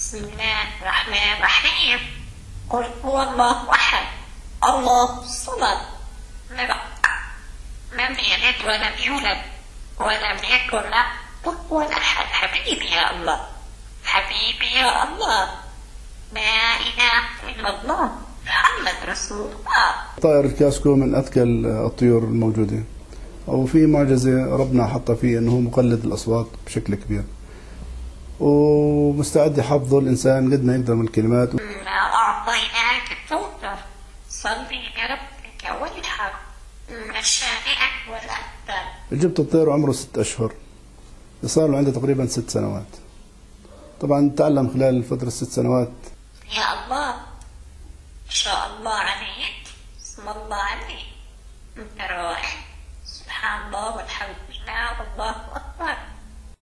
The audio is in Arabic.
بسم الله الرحمن الرحيم. قل هو الله أحد الله الصمد لم يلد ولم يولد ولم يكن له كفوا أحد. حبيبي يا الله، حبيبي يا الله، لا إله إلا الله محمد رسول الله. طائر الكاسكو من أذكى الطيور الموجودة، وفي معجزة ربنا حطها فيه أنه مقلد الأصوات بشكل كبير، ومستعد يحفظه الإنسان قد ما يقدر من الكلمات. ما أعطيناك الكوثر صلي لربك وانحر شانئك والأبتر. جبت الطير عمره 6 أشهر، صار له عنده تقريبا 6 سنوات. طبعا تعلم خلال فترة 6 سنوات. يا الله ما شاء الله عليك، اسم الله عليك، انت رائع.